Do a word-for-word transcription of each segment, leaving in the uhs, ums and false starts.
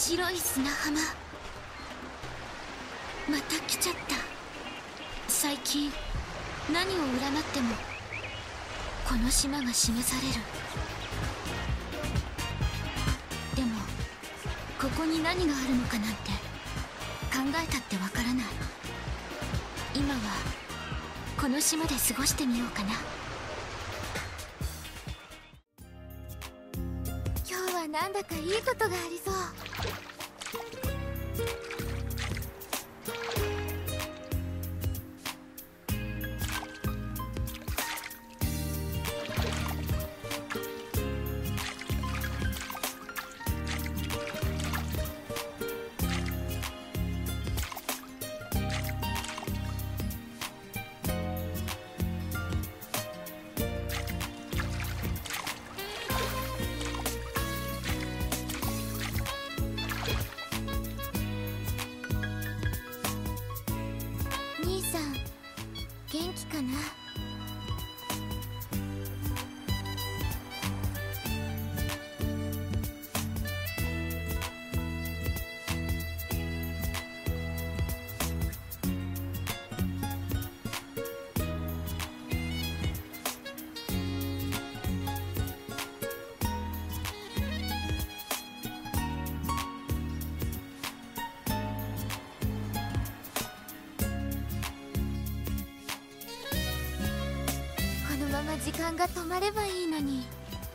白い砂浜、また来ちゃった。最近何を占ってもこの島が示される。でもここに何があるのかなんて考えたってわからない。今はこの島で過ごしてみようかな。今日はなんだかいいことがありそう。元気かな。時間が止まればいいのに。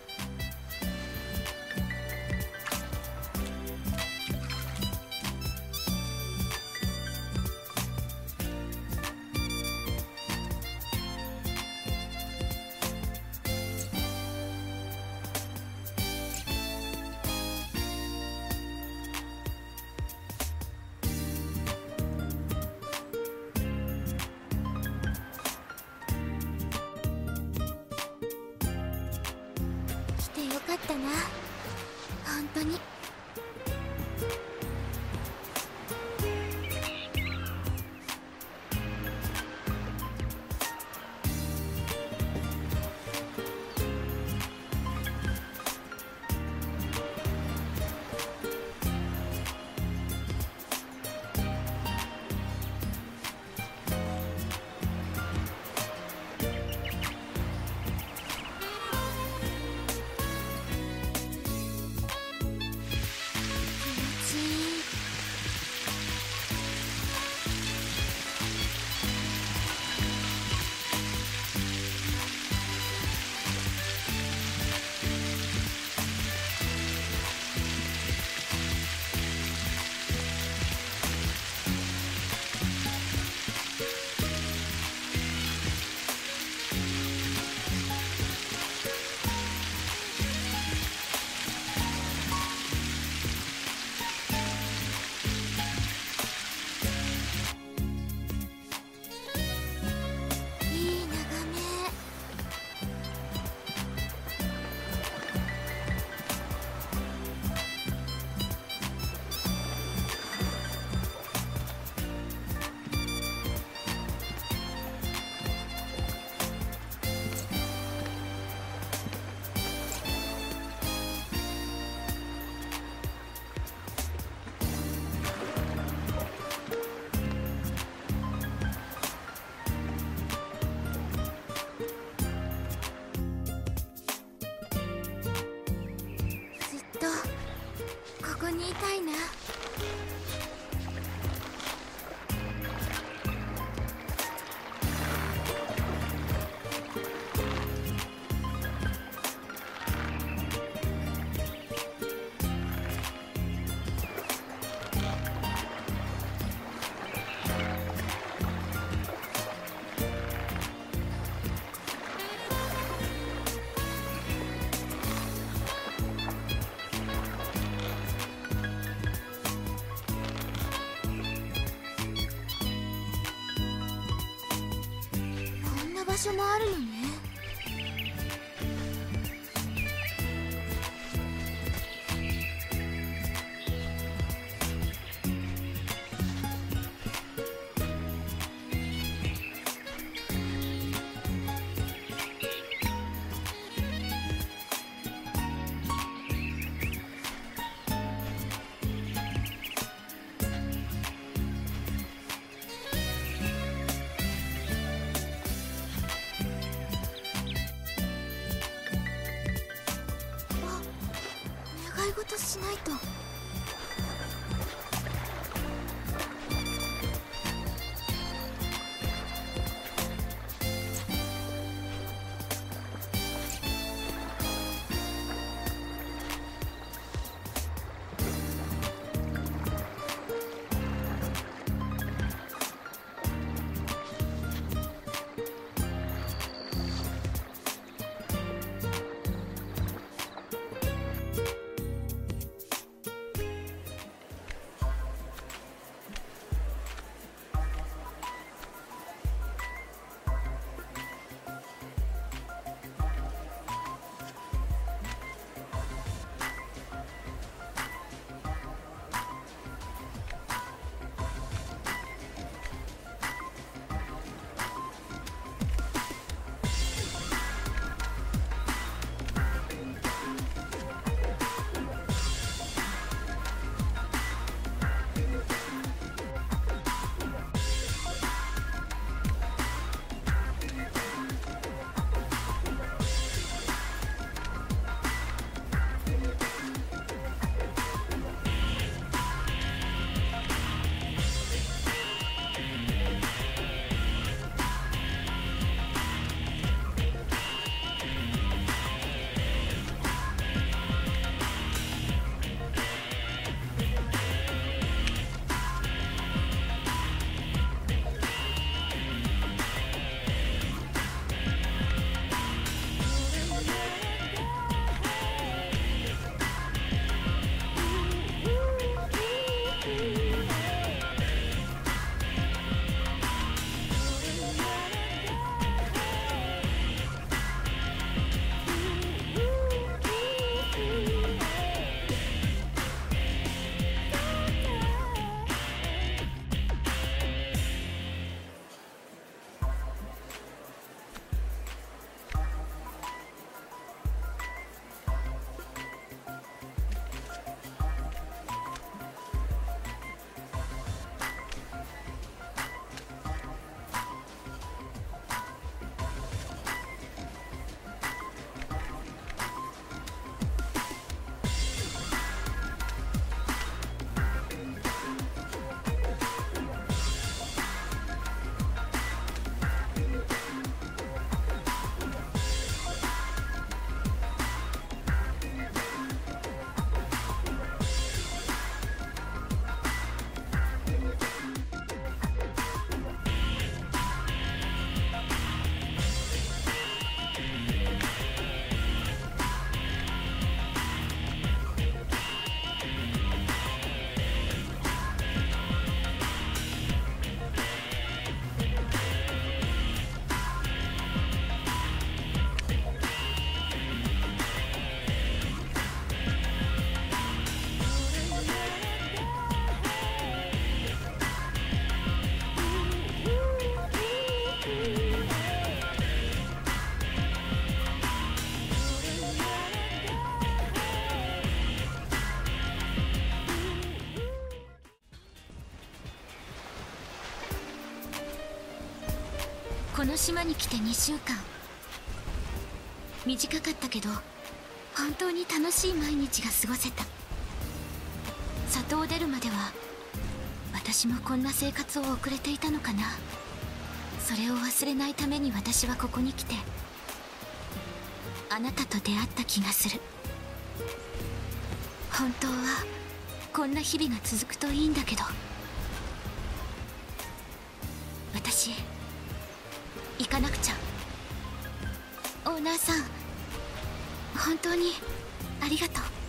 よかったな、本当に。ここにいたいな。場所もあるのね。 い事しないと。この島に来てにしゅうかん、短かったけど本当に楽しい毎日が過ごせた。里を出るまでは私もこんな生活を送れていたのかな。それを忘れないために私はここに来てあなたと出会った気がする。本当はこんな日々が続くといいんだけど。私行かなくちゃ。オーナーさん、本当にありがとう。